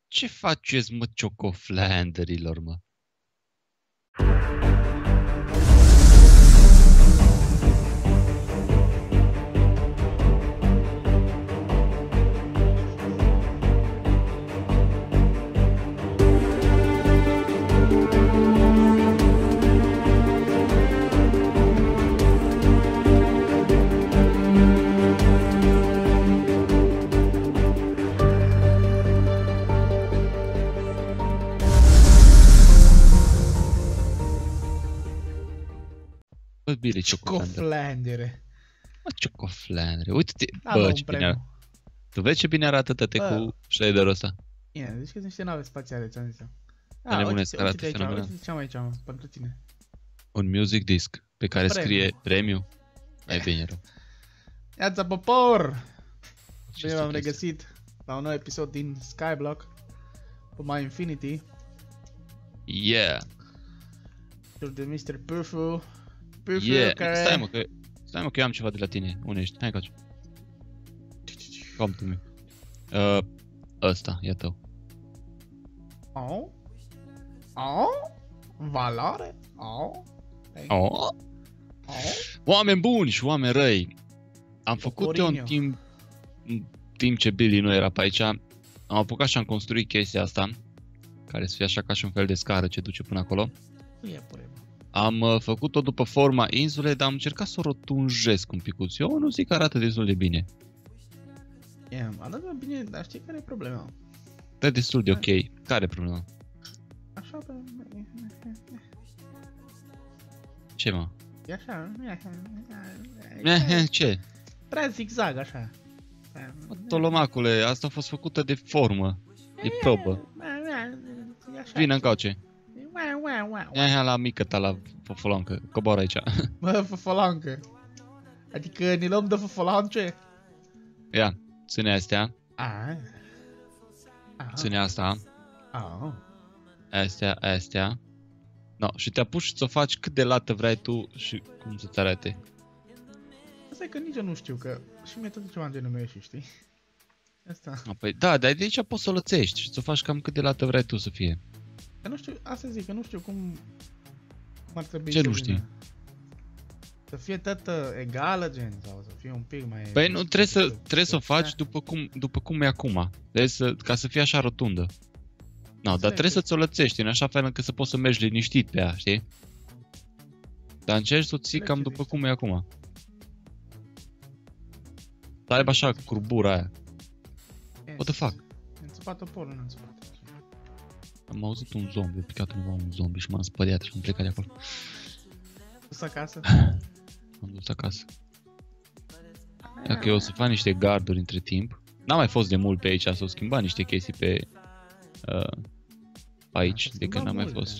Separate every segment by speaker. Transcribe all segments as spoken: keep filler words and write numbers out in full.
Speaker 1: Ce faceți, mă, ciocoflanderilor, mă? Bă, bine, ciocoflander.
Speaker 2: Coflandere.
Speaker 1: Mă, ciocoflandere. Uite-te,
Speaker 2: Da,
Speaker 1: bă,
Speaker 2: bă,
Speaker 1: ce
Speaker 2: un
Speaker 1: bine arată.
Speaker 2: premiu.
Speaker 1: Tu vezi ce bine arată, tăte,
Speaker 2: Bă.
Speaker 1: cu shaderul ăsta?
Speaker 2: Bine, deci că sunt niște nave spațiale, ți-am zis eu.
Speaker 1: Să nebunesc,
Speaker 2: uite,
Speaker 1: arată
Speaker 2: uite aici,
Speaker 1: fenomenal.
Speaker 2: uite ce am aici, mă, pentru tine.
Speaker 1: Un music disc pe care
Speaker 2: Premiu.
Speaker 1: scrie premiu. Ai bine rău.
Speaker 2: Iața, popor!
Speaker 1: Ce
Speaker 2: Bine v-am
Speaker 1: chestie?
Speaker 2: regăsit la un nou episod din Skyblock cu My Infinity.
Speaker 1: Yeah,
Speaker 2: Tur de mister Pufu. Pufu
Speaker 1: yeah.
Speaker 2: care...
Speaker 1: Stai mă, că, stai mă că eu am ceva de la tine. Unde ești? Hai încoace. Come to me. Uh, ăsta, ia tău.
Speaker 2: Oh? Oh? Valoare? Oh? Hey.
Speaker 1: Oh.
Speaker 2: Oh?
Speaker 1: Oameni buni și oameni răi. Am făcut eu în
Speaker 2: Corinio.
Speaker 1: timp, în timp ce Billy nu era pe aici, am apucat și am construit chestia asta, care să fie așa ca și un fel de scară ce duce până acolo.
Speaker 2: E problema.
Speaker 1: Am uh, făcut-o după forma insulei, dar am încercat să o rotunjesc un picuț. Eu nu zic că arată destul de bine.
Speaker 2: E, arată bine, dar știi care e problema?
Speaker 1: E destul de ok. Care e problema?
Speaker 2: Așa, pe...
Speaker 1: Ce, mă?
Speaker 2: E așa, e așa.
Speaker 1: Eh, ce?
Speaker 2: Prea zigzag, așa.
Speaker 1: Mă, Tolomacule, asta a fost făcută de formă, de probă. Vine încoace. Ia la mică ta, la fofolancă. Coboară aici.
Speaker 2: Bă, fofolancă. Adică ne luăm de fofolance?
Speaker 1: Ia, ține astea,
Speaker 2: A. A.
Speaker 1: ține asta,
Speaker 2: A.
Speaker 1: astea, astea. No, și te apuci să o faci cât de lată vrei tu și cum să-ți arate.
Speaker 2: Asta e că nici eu nu știu, că și mie tot ceva în genul meu ieși, știi? Asta.
Speaker 1: A, păi, da, dar de aici poți să o lățești și să o faci cam cât de lată vrei tu să fie.
Speaker 2: Că nu știu, asta zic, că nu știu cum, cum ar trebui
Speaker 1: Ce
Speaker 2: să
Speaker 1: nu
Speaker 2: vină.
Speaker 1: știi?
Speaker 2: Să fie tot egală, gen, sau să fie un pic mai...
Speaker 1: Păi nu, trebuie să, trebuie să o faci după cum, după cum e acum. Trebuie să, ca să fie așa rotundă. No, dar trebuie să ți-o lățești în așa fel încât să poți să mergi liniștit pe ea, știi? Dar încerci să o ții cam după cum e acum. Să aibă așa curbura aia. What the fuck?
Speaker 2: În spate porul, nu în spate.
Speaker 1: Am auzit un zombie, a picat undeva un zombie și m-am spăriat și am plecat de acolo.
Speaker 2: Dus acasă?
Speaker 1: Am dus acasă. Dacă eu o să fac niște garduri între timp. N-am mai fost de mult pe aici, s-au schimbat niște chestii pe... Uh, aici, de când n-am mai fost.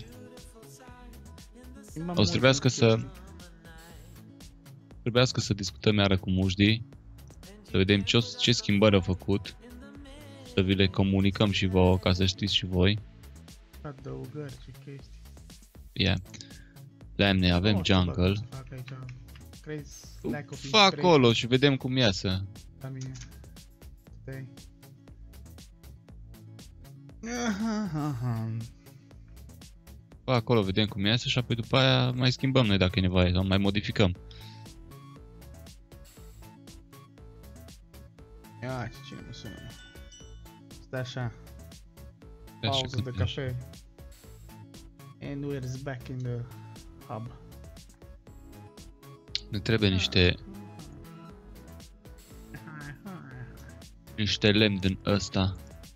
Speaker 1: O să trebuiască să... Trebuiască să discutăm iară cu mușdii. Să vedem ce, ce schimbări au făcut. Să vi le comunicăm și vouă, ca să știți și voi.
Speaker 2: Adăugări și chestii.
Speaker 1: Yeah. Lemne, avem jungle. Fă acolo și vedem cum iasă.
Speaker 2: La mine. Stai.
Speaker 1: Fă acolo, vedem cum iasă și apoi după aia mai schimbăm noi dacă e nevoie sau mai modificăm.
Speaker 2: Ia, ce cine mă sună? Stai așa.
Speaker 1: Așa
Speaker 2: Pauză
Speaker 1: cât
Speaker 2: de
Speaker 1: e așa.
Speaker 2: cafe. And we're back in the hub.
Speaker 1: Ne trebuie niște, niște lemn din ăsta.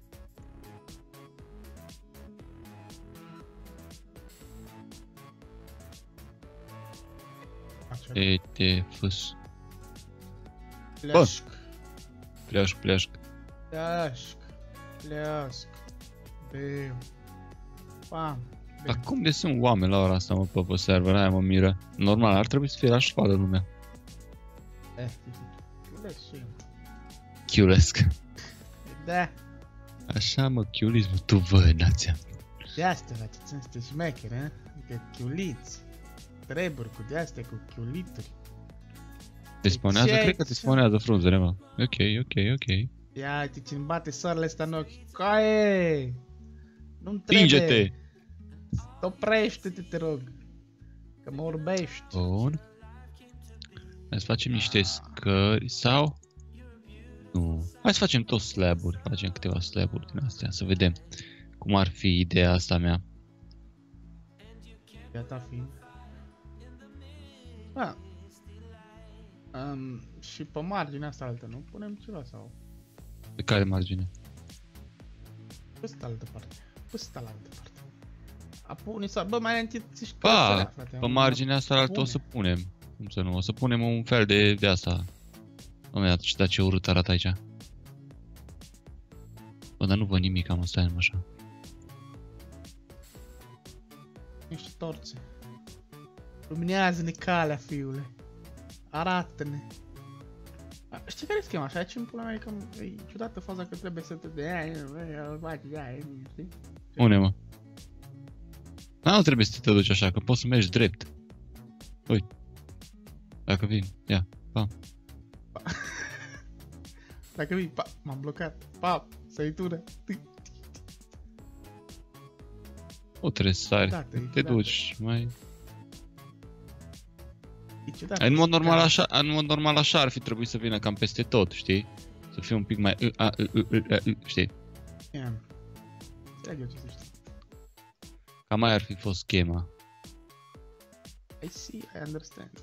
Speaker 1: E te fâs.
Speaker 2: Pleașc.
Speaker 1: Pleașc, pleașc.
Speaker 2: Pleașc. Pleașc. Beu. Pam.
Speaker 1: Dar cum de sunt oameni la ora asta, mă, pe, pe server, aia mă miră. Normal, ar trebui să fie la școală lumea.
Speaker 2: Eh, chiulesc și eu.
Speaker 1: Chiulesc.
Speaker 2: Da.
Speaker 1: Așa mă, chiuliți, mă, tu vă, nația.
Speaker 2: De astea faceți ăste șmechere, eh? Adică chiuliți. Treburi cu de-astea, cu chiulituri.
Speaker 1: Te spunează? Cred că te spunează frunzele, mă. Ok, ok, ok.
Speaker 2: Ia uite ce-mi bate soarele ăsta în ochi. Coaie! Nu-mi trebuie.
Speaker 1: Stinge-te!
Speaker 2: Oprește-te, te rog. Că mă orbești.
Speaker 1: Bun. Hai să facem niște scări sau... Nu. Hai să facem tot slab-uri. Facem câteva slab-uri din astea. Să vedem cum ar fi ideea asta mea.
Speaker 2: Ia ta fiind. Da. Um, și pe marginea asta altă, nu? Punem ceva sau...
Speaker 1: Pe care margine?
Speaker 2: Pe ăsta altă parte. Pe ăsta la altă parte. A pune sau... Bă, mai înainte ți-și
Speaker 1: Pa,
Speaker 2: frate.
Speaker 1: pe marginea asta altă o să punem. Cum să nu? O să punem un fel de, de asta. Doamne, dar ce urât arată aici. Bă, dar nu văd nimic, am stai așa.
Speaker 2: Niște torțe. Luminează-ne calea, fiule. Arată-ne. A, știi care e schema? Așa ce-mi pula mea e cam... E ciudată faza că trebuie să te dea... Știi?
Speaker 1: Pune-mă. Da, nu trebuie să te duci așa, că poți să mergi drept. Uite. Dacă vin, ia, pa.
Speaker 2: Pa. Dacă vin, pa, m-am blocat. Pa, săritură.
Speaker 1: Nu trebuie să sari,
Speaker 2: Da, te,
Speaker 1: te
Speaker 2: da,
Speaker 1: duci, mai...
Speaker 2: E ciudat.
Speaker 1: În mod normal așa, în mod normal așa ar fi trebuit să vină cam peste tot, știi? Să fie un pic mai... Uh, uh, uh, uh, uh, uh, știi?
Speaker 2: Ia. Înțeleg eu ce să știi.
Speaker 1: Cam mai ar fi fost schema.
Speaker 2: I see, I understand.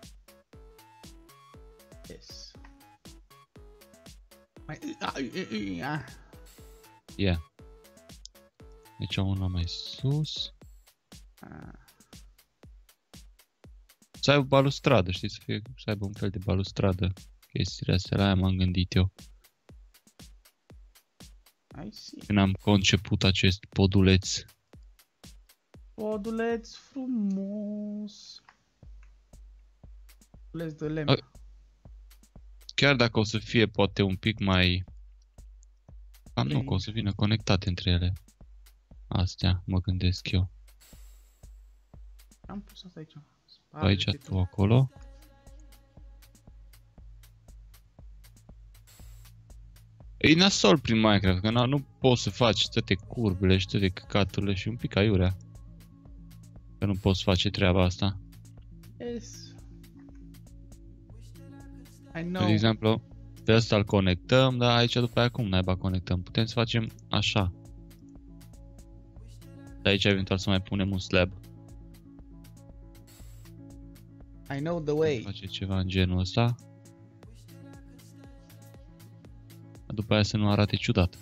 Speaker 2: Yes. Mai...
Speaker 1: Ia. Yeah. Deci una mai sus. Să aibă balustradă, știi? Să, fie, să aibă un fel de balustradă. Chestiile astea, la aia m-am gândit eu.
Speaker 2: I see.
Speaker 1: Când am conceput acest poduleț.
Speaker 2: Poduleț frumos. Poduleț de lemn. A...
Speaker 1: Chiar dacă o să fie poate un pic mai... Am nu, că o să vină conectate între ele. Astea, mă gândesc eu.
Speaker 2: Am pus asta aici.
Speaker 1: Aici, tu acolo. E nasol prin Minecraft, că nu poți să faci toate curbele și toate căcaturile și un pic aiurea. Că nu poți face treaba asta.
Speaker 2: Yes. I know.
Speaker 1: De exemplu, pe ăsta îl conectăm, dar aici după aia cum naiba conectăm? Putem să facem așa. De aici eventual să mai punem un slab.
Speaker 2: I know the way.
Speaker 1: Face ceva în genul ăsta. După aia să nu arate ciudat.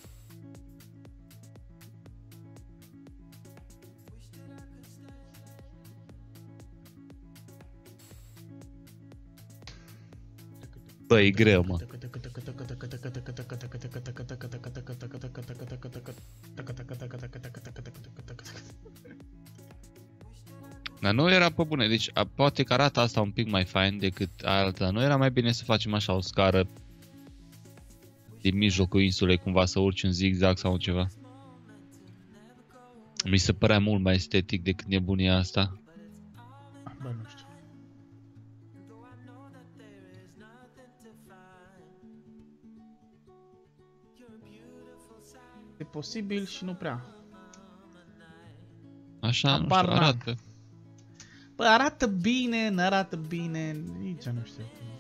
Speaker 1: Bă, e greu, mă. Dar nu era pe bune, deci a, poate că arată asta un pic mai fain decât alta. Nu era mai bine să facem așa o scară din mijlocul insulei, cumva să urci în zigzag sau ceva? Mi se părea mult mai estetic decât nebunia asta.
Speaker 2: Bă, nu știu. E posibil și nu prea.
Speaker 1: Așa, nu știu, arată.
Speaker 2: Bă, arată bine, nu arată bine, nici nu știu.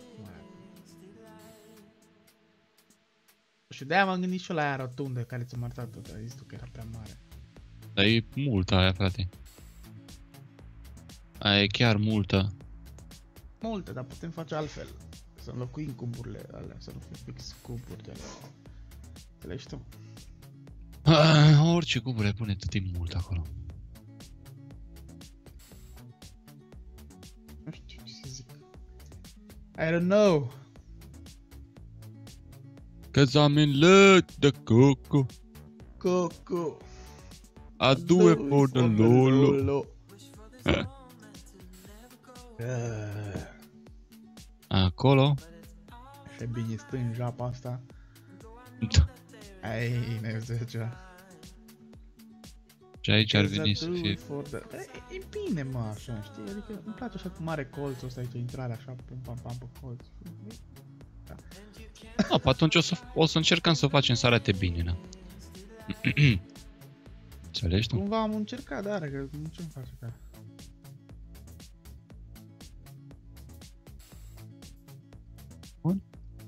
Speaker 2: Și de-aia m-am gândit și eu la aia rotundă care ți-am arătat-o, dar ai zis tu că era prea mare.
Speaker 1: Dar e multă aia, frate. Aia e chiar multă.
Speaker 2: Multă, dar putem face altfel. Să înlocuim cuburile alea, să nu fie fix cuburi de alea. Înțelegi tu?
Speaker 1: Ah, orice cubure pune, tot e mult acolo.
Speaker 2: Nu știu ce să zic. I don't know.
Speaker 1: Cause I'm in love the coco.
Speaker 2: Coco.
Speaker 1: I do it for the lolo. Acolo.
Speaker 2: Așa bine stă în japa asta. Ai, ne vezi ceva.
Speaker 1: Și aici ar veni să fie...
Speaker 2: E bine, mă, așa, știi? Adică îmi place așa cu mare colțul ăsta aici, intrarea așa, pum pam pam pe colț. Da.
Speaker 1: No, pe atunci o să, o să încercăm să o facem să arate bine, na. Înțelegi tu?
Speaker 2: Cumva am încercat, dar că nu ce-mi face ca...
Speaker 1: Bun.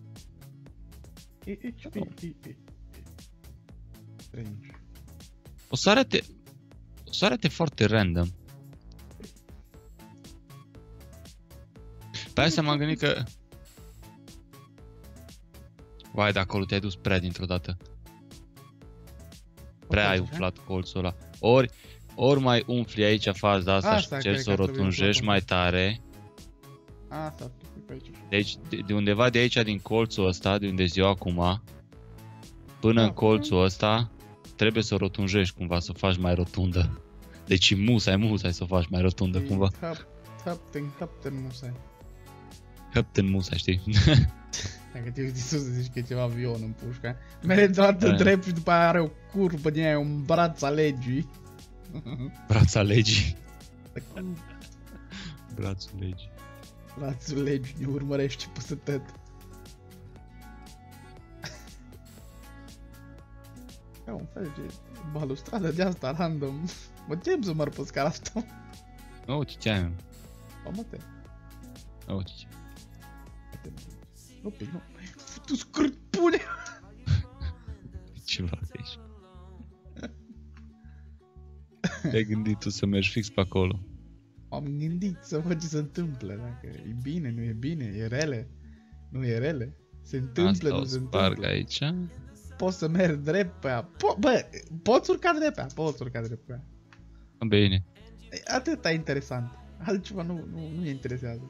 Speaker 2: E, e, e, e, e, e. Strange.
Speaker 1: O să arate... O să arate foarte random. Pe asta m-am gândit că... Vai, de acolo te-ai dus prea dintr-o dată. Prea ai umflat colțul ăla. Ori, ori mai umfli aici faza asta,
Speaker 2: Asta
Speaker 1: și încerci să o
Speaker 2: cred că trebuie
Speaker 1: rotunjești
Speaker 2: să o
Speaker 1: mai tare.
Speaker 2: Asta ar fi pe aici.
Speaker 1: Deci, de, de undeva de aici, din colțul ăsta, de unde zic eu acum, până
Speaker 2: Da,
Speaker 1: în colțul ăsta, trebuie să o rotunjești cumva, să o faci mai rotundă. Deci musai, musai să o faci mai rotundă cumva.
Speaker 2: Captain, Captain Musai.
Speaker 1: Captain musai, știi?
Speaker 2: Dacă te uiți sus, zici că e ceva avion în pușca. Merge toată drept și după aia are o curvă din aia, un braț al legii.
Speaker 1: Brața legii. Brațul legii.
Speaker 2: Brațul legii ne urmărește peste tot. Ca un fel de balustradă de asta random. Mă tem să măr pe scara asta.
Speaker 1: Nu, ce ce-am?
Speaker 2: O, mă te.
Speaker 1: Nu, ce ce
Speaker 2: Nu, pe nu. Tu scârpune!
Speaker 1: Ceva de aici. Te-ai gândit tu să mergi fix pe acolo.
Speaker 2: M-am gândit să văd ce se întâmplă, dacă e bine, nu e bine, e rele, nu e rele, se întâmplă,
Speaker 1: Asta
Speaker 2: nu
Speaker 1: o
Speaker 2: se
Speaker 1: sparg
Speaker 2: întâmplă.
Speaker 1: aici.
Speaker 2: Poți să mergi drept pe ea, po bă, poți urca drept pe ea, poți urca drept pe ea.
Speaker 1: Bine.
Speaker 2: E atâta interesant, altceva nu, nu, nu ne interesează.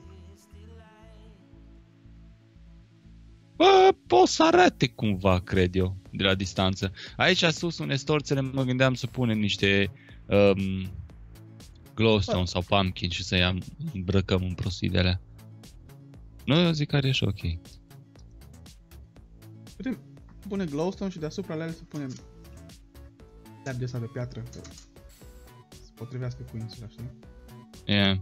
Speaker 1: Bă, poți să arate cumva, cred eu, de la distanță. Aici sus, unde storțele, mă gândeam să punem niște um, glowstone sau pumpkin și să-i îmbrăcăm în prostii de alea. Nu, eu zic că are și ok.
Speaker 2: Putem pune glowstone și deasupra alea să punem slab de ăsta de piatră, să se potrivească cu insula, știi?
Speaker 1: Yeah.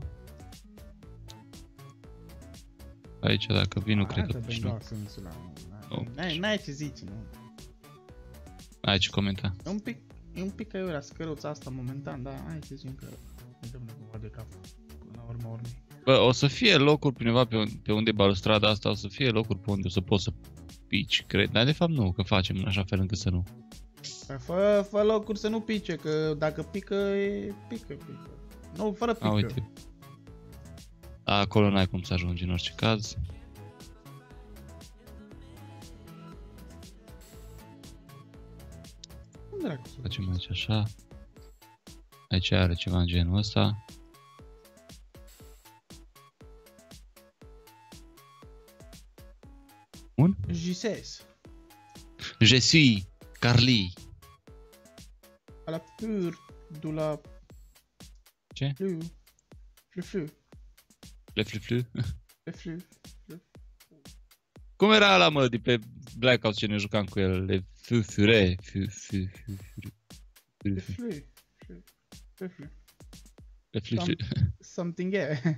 Speaker 1: Aici, dacă vin, nu cred că
Speaker 2: Arată
Speaker 1: și
Speaker 2: Bengal
Speaker 1: nu.
Speaker 2: cu insula,
Speaker 1: Oh.
Speaker 2: n-ai, n-ai ce zici, nu?
Speaker 1: Ai ce comenta.
Speaker 2: E un pic, e un pic aiurea scăruța asta momentan, dar hai să zicem că ne dăm nevoie de cap până la urma urmei.
Speaker 1: Bă, o să fie locuri pe undeva pe, pe unde e balustrada asta, o să fie locuri pe unde o să poți să pici, cred. Dar de fapt nu, că facem în așa fel încât să nu.
Speaker 2: Fă, fă locuri să nu pice, că dacă pică, e pică, pică. Nu, fără pică.
Speaker 1: A, uite. Acolo n-ai cum să ajungi în orice caz.
Speaker 2: Cum dracu să
Speaker 1: Facem aici așa. Aici are ceva în genul ăsta. Bun?
Speaker 2: Gisès.
Speaker 1: Je suis Carly.
Speaker 2: A la pur, du la...
Speaker 1: Ce?
Speaker 2: Flu. Flu, flu.
Speaker 1: Le flu flu.
Speaker 2: Le flu.
Speaker 1: Cum era ăla, mă, de pe Blackout ce ne jucam cu el? Le flu fure. Flu flu flu flu.
Speaker 2: Le flu. Flu. Le flu.
Speaker 1: Le flu flu.
Speaker 2: Something e.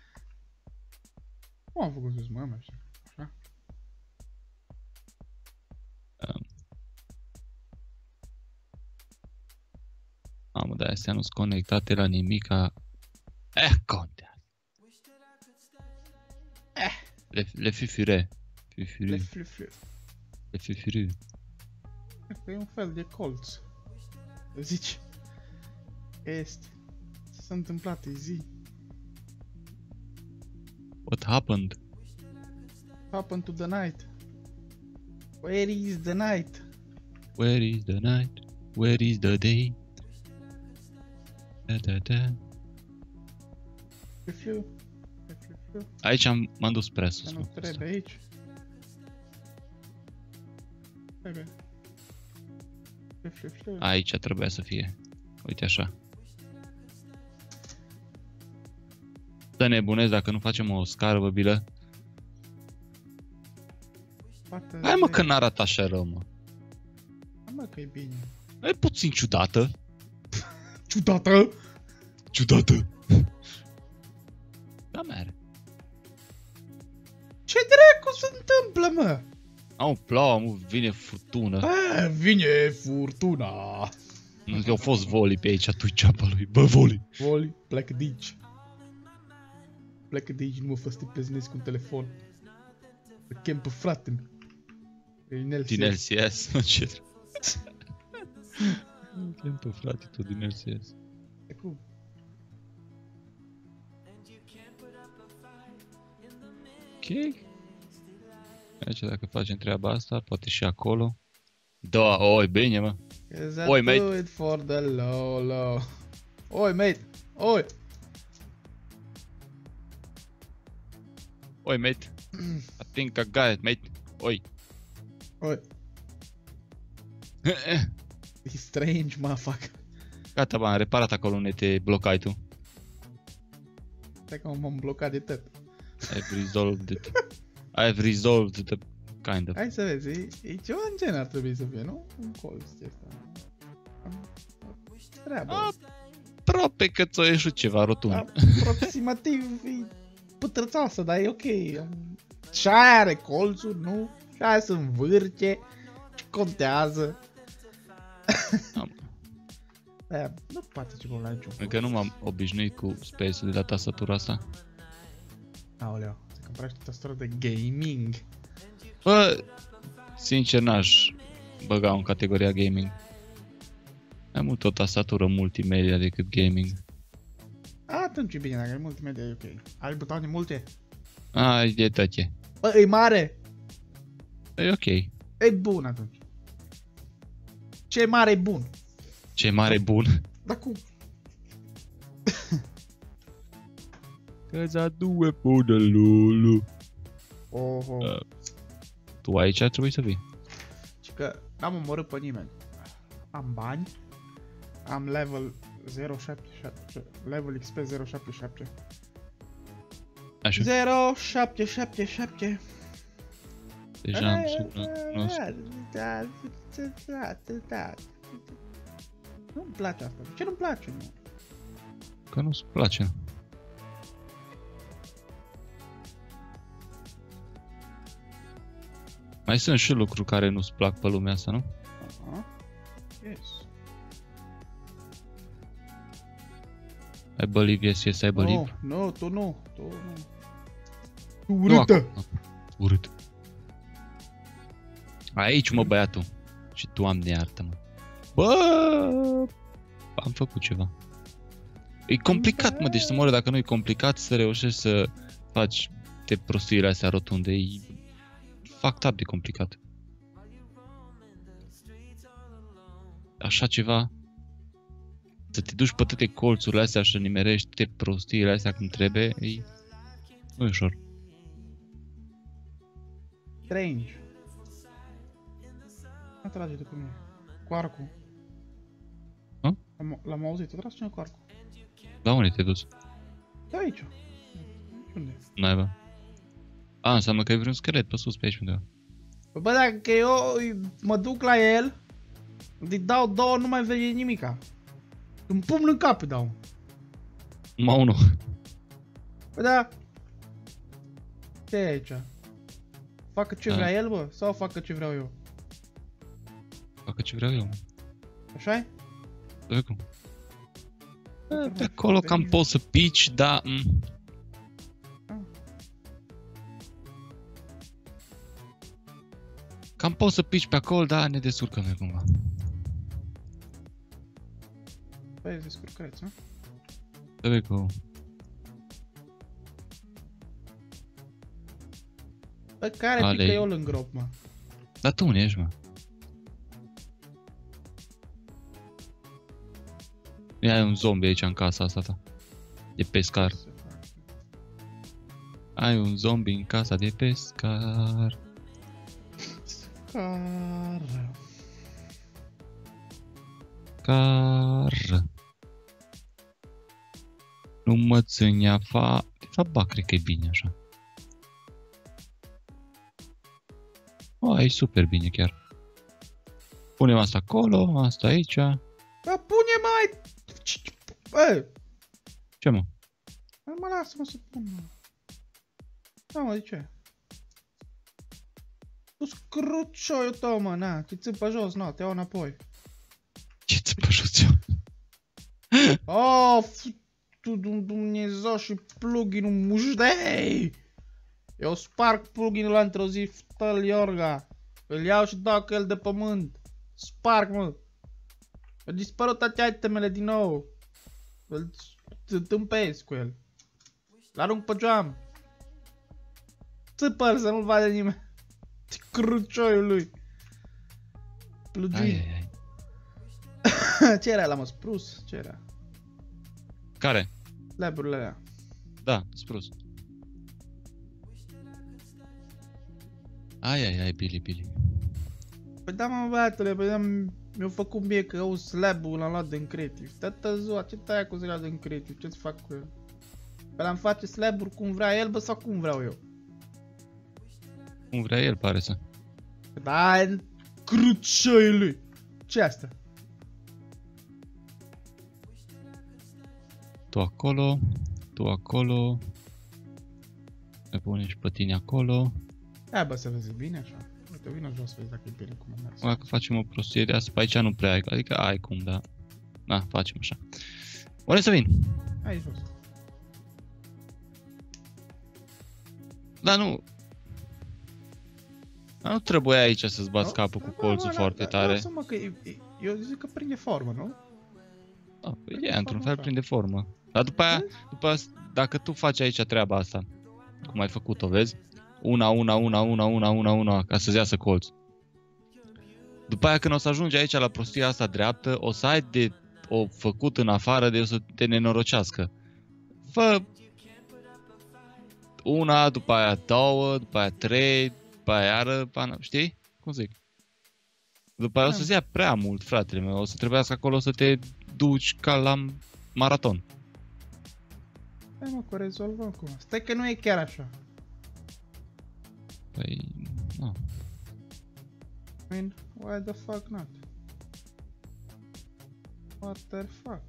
Speaker 2: Cum am făcut sus, mă, mă, așa? Așa?
Speaker 1: Mamă, dar astea nu-s conectate la nimica. Eh, contează.
Speaker 2: Eh.
Speaker 1: Le, le fufure.
Speaker 2: Le
Speaker 1: Fufure.
Speaker 2: flu, flu.
Speaker 1: Le fufure.
Speaker 2: Cred că e un fel de colț. Zici. Este. Ce s-a întâmplat, e zi.
Speaker 1: What happened?
Speaker 2: Happened to the night. Where is the night?
Speaker 1: Where is the night? Where is the day? Da, da, da.
Speaker 2: Flu, flu. Le flu, flu.
Speaker 1: Aici am, m-am dus prea sus.
Speaker 2: Că nu
Speaker 1: mă.
Speaker 2: trebuie aici. Trebuie. Flu, flu, flu.
Speaker 1: Aici trebuia să fie. Uite așa. Să nebunezi dacă nu facem o scară, bă, bilă.
Speaker 2: Poate
Speaker 1: Hai, mă,
Speaker 2: de-
Speaker 1: că n-arată așa rău, mă.
Speaker 2: Hai, mă, că e bine.
Speaker 1: E puțin ciudată.
Speaker 2: Ciudată!
Speaker 1: Ciudată. Da, mere.
Speaker 2: Ce dracu se întâmplă, mă?
Speaker 1: Au plouă, mă, vine furtună.
Speaker 2: A, vine furtuna.
Speaker 1: Nu că au fost voli pe aici, tu-i ceapa lui. Bă, voli.
Speaker 2: Voli, pleacă de aici. Pleacă de aici, nu mă fă să te peznezi cu un telefon. Îl chem pe frate-mi. Din L C S.
Speaker 1: Din L C S, mă, ce chem pe frate tot din L C S.
Speaker 2: E cum?
Speaker 1: Ok. Aici dacă facem treaba asta, poate și acolo. Da, oi, bine, mă. Oi, mate.
Speaker 2: Do it for the low, low. Oi, mate. Oi.
Speaker 1: Oi, mate. I think I got it, mate. Oi.
Speaker 2: Oi. E strange, motherfucker.
Speaker 1: Gata, bă, am reparat acolo unde te blocai tu.
Speaker 2: Stai că m-am blocat de tot.
Speaker 1: I've resolved it. I've resolved the kind of.
Speaker 2: Hai să vezi, e, e ceva în gen ar trebui să fie, nu? Un colț ăsta. Treabă.
Speaker 1: Aproape că ți-o ieșit ceva rotund.
Speaker 2: Aproximativ e pătrățoasă, dar e ok. Și aia are colțuri, nu? Și aia se învârte. Ce contează?
Speaker 1: Am.
Speaker 2: Aia, nu poate ce la niciun.
Speaker 1: Încă nu m-am obișnuit cu space-ul de la tastatura asta.
Speaker 2: Aoleu, să cumpărați o tastatură de gaming.
Speaker 1: Bă, sincer n-aș băga în categoria gaming. Mai mult o tastatură multimedia decât gaming.
Speaker 2: Atunci e bine, dacă e multimedia e ok. Ai butoane multe?
Speaker 1: A, e tăche.
Speaker 2: Bă, e mare!
Speaker 1: E ok.
Speaker 2: E bun atunci. Ce mare e bun.
Speaker 1: Ce mare bun.
Speaker 2: Dar cum?
Speaker 1: Că-ți due pune lulu.
Speaker 2: Oho.
Speaker 1: Uh, tu aici ar trebui să vii.
Speaker 2: Și că n-am omorât pe nimeni. Am bani. Am level zero șapte șapte. Level X P zero șapte șapte.
Speaker 1: Așa.
Speaker 2: zero șapte șapte șapte.
Speaker 1: Deja am sună. Nu
Speaker 2: Nu-mi place asta. Ce nu-mi place? Nu?
Speaker 1: Că nu-ți place. Mai sunt și lucruri care nu-ți plac pe lumea asta, nu?
Speaker 2: Aha. Yes.
Speaker 1: I believe, yes, yes, I believe.
Speaker 2: Nu, no, tu nu, tu nu. Tu urâtă!
Speaker 1: Urât. Aici, mă, băiatul. Și Doamne iartă-mă. Bă, am făcut ceva. E complicat, mă, deci să mori dacă nu e complicat să reușești să faci de prostiile astea rotunde. E fucked up de complicat. Așa ceva. Să te duci pe toate colțurile astea și să nimerești toate prostiile astea cum trebuie, e... nu e ușor.
Speaker 2: Strange. Nu trage după mine. Cu arcul.
Speaker 1: Hă?
Speaker 2: L-am auzit, tu tragi cine cu arcul.
Speaker 1: La unde te-ai dus?
Speaker 2: De aici. Unde?
Speaker 1: Naiba. A, înseamnă că ai vreun schelet pe sus pe aici undeva.
Speaker 2: Bă, dacă eu mă duc la el, îi dau două, nu mai vede nimica. Îmi pumn în cap îi dau.
Speaker 1: Numai unul.
Speaker 2: Bă, da. Ce e aici? Facă ce
Speaker 1: Da.
Speaker 2: vrea el, bă? Sau facă ce vreau eu?
Speaker 1: Facă ce vreau eu.
Speaker 2: Așa-i?
Speaker 1: Să cum. De acolo cam poți să pici, dar... Mm. Cam poți să pici pe acolo, dar ne descurcăm noi cumva.
Speaker 2: Păi, e descurcăreț, nu?
Speaker 1: Să vezi cu...
Speaker 2: Bă, care
Speaker 1: Ale.
Speaker 2: pică eu îl îngrop, mă?
Speaker 1: Dar tu unde ești, mă? Ia, ai un zombie aici în casa asta ta. De pescar. Ai un zombie în casa de pescar.
Speaker 2: Car...
Speaker 1: Car. Nu mă ține afa... De fapt, ba, cred că e bine așa. O, e super bine chiar. Punem asta acolo, asta aici.
Speaker 2: Bă, pune mai... Bă,
Speaker 1: Ce, mă?
Speaker 2: nu mă lasă, mă, să pun, mă. Da, mă, de ce? Tu scrucioiul tău, mă, na, te țin pe jos, na, te iau înapoi.
Speaker 1: Ce ți pe jos eu?
Speaker 2: Oh, tu Dumnezeu și plugin-ul mușdei! Eu sparg plugin-ul ăla într-o zi, ftă-l Iorga. Îl iau și dau cu el de pământ. Sparg, mă. Au dispărut toate itemele din nou. Îl tâmpesc cu el. L-arunc pe geam. Țipă-l să nu-l vadă nimeni. Crucioiul lui. Plugin.
Speaker 1: Ai, ai, ai.
Speaker 2: Ce era la mă, sprus? Ce era?
Speaker 1: Care?
Speaker 2: Slab-urile alea.
Speaker 1: Da, sprus. Ai, ai, ai, Billy, Billy.
Speaker 2: Păi da, mă, băiatule, păi da, mi-au făcut mie că eu slab-ul l-am luat din creativ. Tătă ziua, ce taia cu să din creativ? Ce-ți fac cu el? Pe l-am face slab-uri cum vrea el, bă, sau cum vreau eu?
Speaker 1: Cum vrea el, pare să.
Speaker 2: Da, crucioiul lui. Ce asta?
Speaker 1: Tu acolo, tu acolo. Ne punem și pe tine acolo.
Speaker 2: Hai, bă, să vezi bine așa. Uite, vină jos să vezi dacă e bine cum am mers.
Speaker 1: Dacă facem o prostie de asta, pe aici nu prea ai, adică ai cum, da. Da, facem așa. Oare să vin?
Speaker 2: Hai jos.
Speaker 1: Dar nu... Dar nu trebuie aici să-ți bați capul cu colțul foarte tare.
Speaker 2: Lasă-mă că e, e, eu zic că prinde formă, nu?
Speaker 1: Da, păi e, într-un fel prinde formă. Dar după aia, după aia, dacă tu faci aici treaba asta, cum ai făcut-o, vezi? Una, una, una, una, una, una, una, ca să-ți iasă colț. După aia când o să ajungi aici la prostia asta dreaptă, o să ai de o făcut în afară de o să te nenorocească. Fă una, după aia două, după aia trei, după aia iară, pana, știi? Cum zic? După aia o să-ți ia prea mult, fratele meu, o să trebuiască acolo să te duci ca la maraton.
Speaker 2: Hai mă, că o rezolvăm cum. Stai că nu e chiar așa.
Speaker 1: Păi, nu.
Speaker 2: I mean, why the fuck not? What the fuck?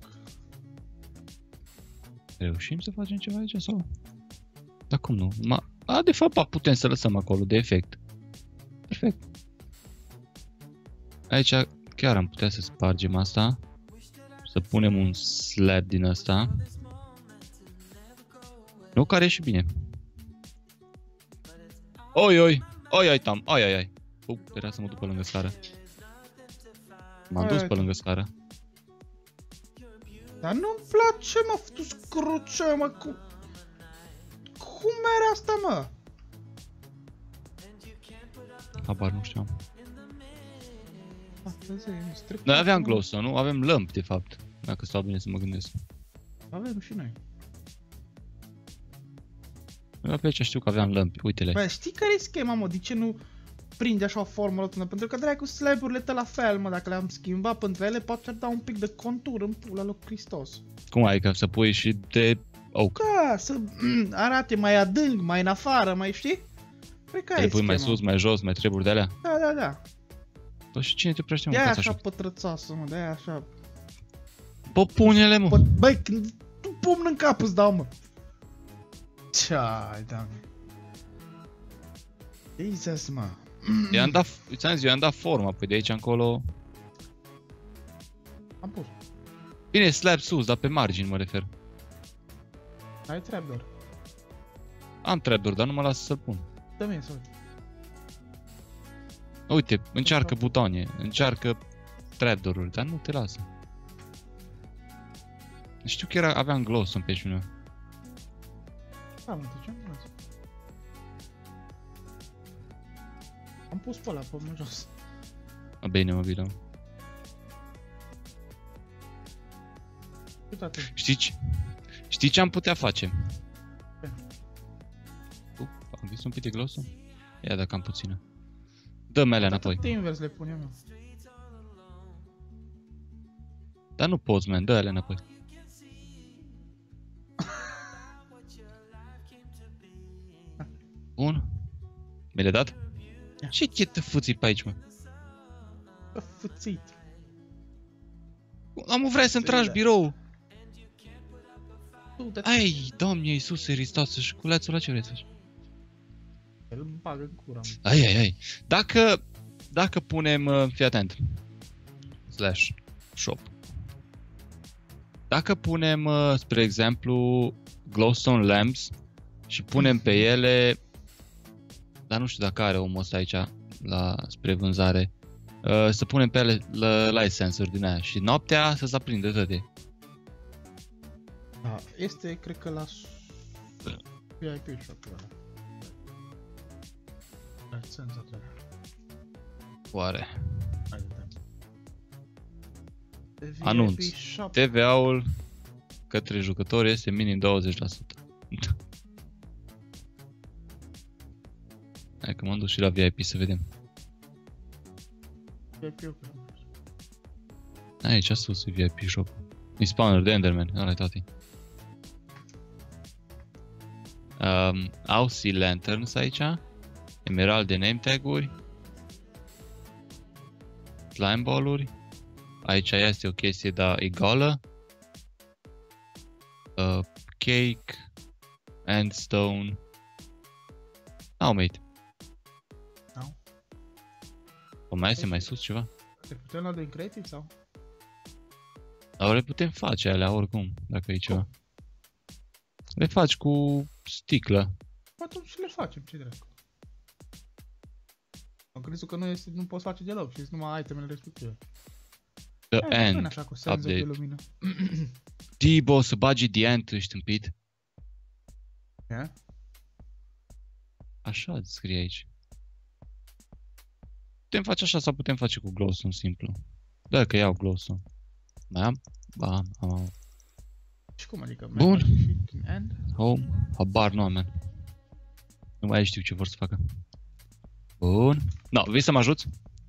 Speaker 1: Reușim să facem ceva aici sau? Dar cum nu? Ma... A, de fapt, putem să lăsăm acolo de efect. Perfect. Aici chiar am putea să spargem asta. Să punem un slab din asta. Nu, care e și bine. Oi, oi, oi, oi, tam, oi, oi, oi. Uh, era să mă duc pe lângă scară. M-am dus pe lângă scară.
Speaker 2: Dar nu-mi place, mă, tu scruce, mă, cum... Cum mere asta, mă?
Speaker 1: Habar nu știam.
Speaker 2: Ah,
Speaker 1: noi aveam glowstone, nu? Avem lămpi, de fapt. Dacă stau bine să mă gândesc.
Speaker 2: Avem și noi.
Speaker 1: Eu pe aici știu că aveam lămpi, uite-le.
Speaker 2: Bă, știi care e schema, mă? De ce nu prinde așa o formă rotundă? Pentru că dracu slab-urile tău la fel, mă, dacă le-am schimbat pe între ele, poate ar da un pic de contur în pula lui Hristos.
Speaker 1: Cum ai, că să pui și de oak?
Speaker 2: Da, să arate mai adânc, mai în afară, mai știi? Păi care
Speaker 1: le
Speaker 2: e
Speaker 1: pui mai
Speaker 2: schema?
Speaker 1: sus, mai jos, mai treburi de alea?
Speaker 2: Da, da, da.
Speaker 1: Bă, și cine te prește
Speaker 2: De-aia
Speaker 1: mâncați
Speaker 2: așa
Speaker 1: așa?
Speaker 2: pătrățoasă, mă, de-aia așa...
Speaker 1: Bă, pune-le, mă!
Speaker 2: Bă, băi, când tu pumn în cap îți dau, mă! Ce-ai, doamne? Jesus, mă!
Speaker 1: I-am dat, ți-am zis, eu i-am dat forma, păi de aici încolo...
Speaker 2: Am pus.
Speaker 1: Bine, slab sus, dar pe margini mă refer.
Speaker 2: Ai trapdoor.
Speaker 1: Am trapdoor, dar nu mă lasă să-l pun.
Speaker 2: Dă-mi să văd.
Speaker 1: Uite, încearcă butoane, încearcă trapdoor-uri, dar nu te lasă. Știu că era, aveam glowstone pe mine.
Speaker 2: Da, mă, de ce am pus? Am pus pe ăla, pe mă jos.
Speaker 1: Bine, mă, bine.
Speaker 2: Uite-te.
Speaker 1: Știi ce? Știi ce am putea face? Uh, am vist un pic de glowstone? Ia dacă am puțină. Dă-mi alea înapoi.
Speaker 2: Te invers le punem eu.
Speaker 1: Dar nu poți, man, dă alea înapoi. Bun. Mi le dat?
Speaker 2: Ia.
Speaker 1: Ce te tăfuții pe aici, mă?
Speaker 2: Bă, fuțit.
Speaker 1: Am vrea să-mi tragi birou.
Speaker 2: Tu, de
Speaker 1: Ai, Doamne Iisuse Hristos, și culeațul la ce vrei să faci?
Speaker 2: El îmi bagă în cura.
Speaker 1: Ai, ai, ai. Dacă, dacă punem, uh, fii atent, slash shop. Dacă punem, uh, spre exemplu, glowstone lamps și punem pe ele, dar nu știu dacă are omul ăsta aici la, spre vânzare, uh, să punem pe ele light sensor din aia și noaptea să se aprindă toate.
Speaker 2: Da, este, cred că la V I P shop-ul ăla. Light sensor de ăla.
Speaker 1: Oare?
Speaker 2: Hai de
Speaker 1: Anunț. T V A-ul către jucători este minim douăzeci la sută. Hai că m-am dus și la V I P să vedem.
Speaker 2: V I P-ul.
Speaker 1: Aici sus e V I P shop. E spawner de Enderman, ăla-i tati. Um, au Sea Lanterns aici. Emerald de name tag-uri. Slime ball-uri. Aici este o chestie, dar e goală. Uh, cake. Endstone. Au, mate.
Speaker 2: Au.
Speaker 1: O mai este mai sus ceva?
Speaker 2: Le putem lua din creative sau?
Speaker 1: Dar le putem face alea oricum, dacă e ceva. Le faci cu sticlă.
Speaker 2: Atunci le facem, ce dracu. Am crezut că nu, este, nu poți face deloc și numai itemele respective.
Speaker 1: The
Speaker 2: Hai,
Speaker 1: End
Speaker 2: așa cu senzor de
Speaker 1: update.
Speaker 2: lumină.
Speaker 1: Tibo, să bagi The End, tu ești tâmpit.
Speaker 2: Yeah?
Speaker 1: Așa îți scrie aici. Putem face așa sau putem face cu glowstone simplu. Da, că iau glowstone. Mai am? Ba, am, am, am.
Speaker 2: Și cum adică?
Speaker 1: Bun.
Speaker 2: End?
Speaker 1: Home, habar nu am, man. Nu mai știu ce vor să facă. Bun. No, vei să mă ajuți?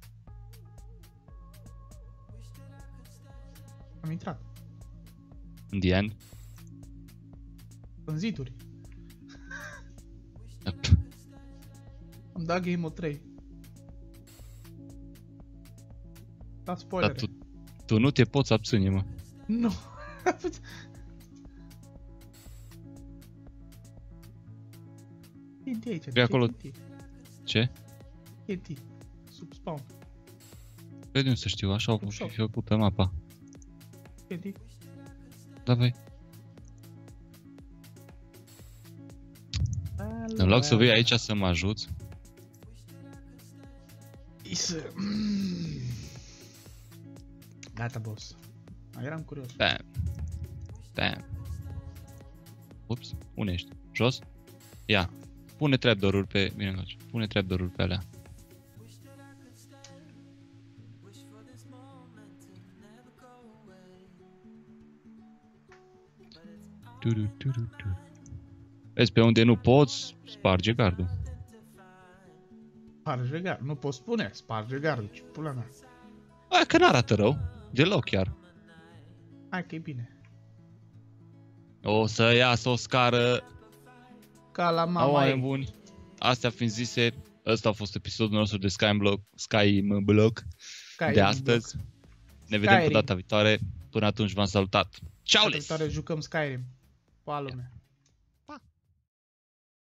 Speaker 2: Am intrat.
Speaker 1: În The End.
Speaker 2: În ziduri. Am dat Game mode trei. Da spoilere.
Speaker 1: Dar tu, tu nu te poți abține, mă.
Speaker 2: Nu. T N T aici.
Speaker 1: E acolo.
Speaker 2: T N T.
Speaker 1: Ce?
Speaker 2: T N T. Sub spawn.
Speaker 1: Pe de unde să știu, așa au
Speaker 2: Sub
Speaker 1: fi
Speaker 2: shop.
Speaker 1: făcută mapa.
Speaker 2: T N T.
Speaker 1: Da, vai. În loc să vii aici să mă ajuți.
Speaker 2: Isă. Gata, boss. Mai eram curios.
Speaker 1: Bam. Bam. Ups, unde ești? Jos? Ia. Pune trapdoor-uri pe... Bine, încoace. Pune trapdoor-uri pe alea. Turu, turu, turu. Vezi, pe unde nu poți, sparge gardul.
Speaker 2: Sparge gardul. Nu pot spune. Sparge gardul. Ce pula mea.
Speaker 1: Aia că n-arată rău. Deloc chiar.
Speaker 2: Hai că e bine.
Speaker 1: O să iasă o scară.
Speaker 2: Ca la
Speaker 1: Au,
Speaker 2: mama
Speaker 1: oameni
Speaker 2: ei.
Speaker 1: buni. Astea fiind zise, ăsta a fost episodul nostru de Sky Block, Sky Block
Speaker 2: Sky
Speaker 1: de
Speaker 2: în
Speaker 1: astăzi. Ne vedem
Speaker 2: Skyrim.
Speaker 1: pe data viitoare. Până atunci v-am salutat. Ciao!
Speaker 2: Bloc. Jucăm Skyrim. Pa lume.